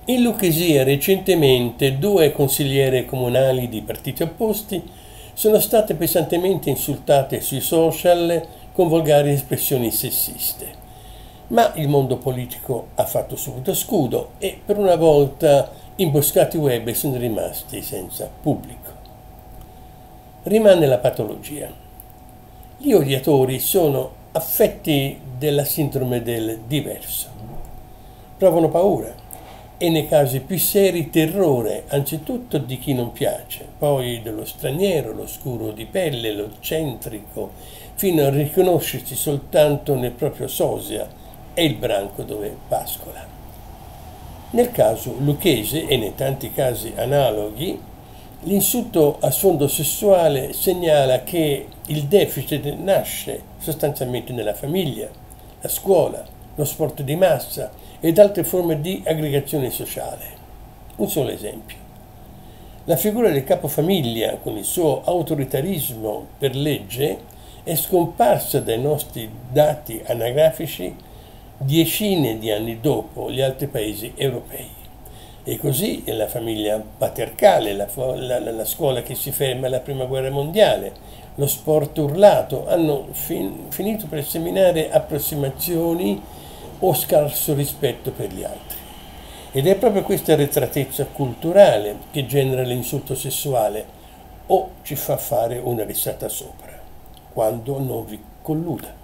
In Lucchesia recentemente due consigliere comunali di partiti opposti sono state pesantemente insultate sui social con volgari espressioni sessiste. Ma il mondo politico ha fatto subito scudo e per una volta imboscati web sono rimasti senza pubblico. Rimane la patologia. Gli odiatori sono affetti della sindrome del diverso. Provano paura e nei casi più seri terrore, anzitutto di chi non piace, poi dello straniero, lo scuro di pelle, lo eccentrico, fino a riconoscersi soltanto nel proprio sosia e il branco dove pascola. Nel caso lucchese e nei tanti casi analoghi, l'insulto a sfondo sessuale segnala che il deficit nasce sostanzialmente nella famiglia, la scuola, lo sport di massa ed altre forme di aggregazione sociale. Un solo esempio. La figura del capofamiglia, con il suo autoritarismo per legge, è scomparsa dai nostri dati anagrafici decine di anni dopo gli altri paesi europei. E così la famiglia patriarcale, la scuola che si ferma alla prima guerra mondiale, lo sport urlato hanno finito per seminare approssimazioni o scarso rispetto per gli altri. Ed è proprio questa arretratezza culturale che genera l'insulto sessuale o ci fa fare una risata sopra, quando non vi colluda.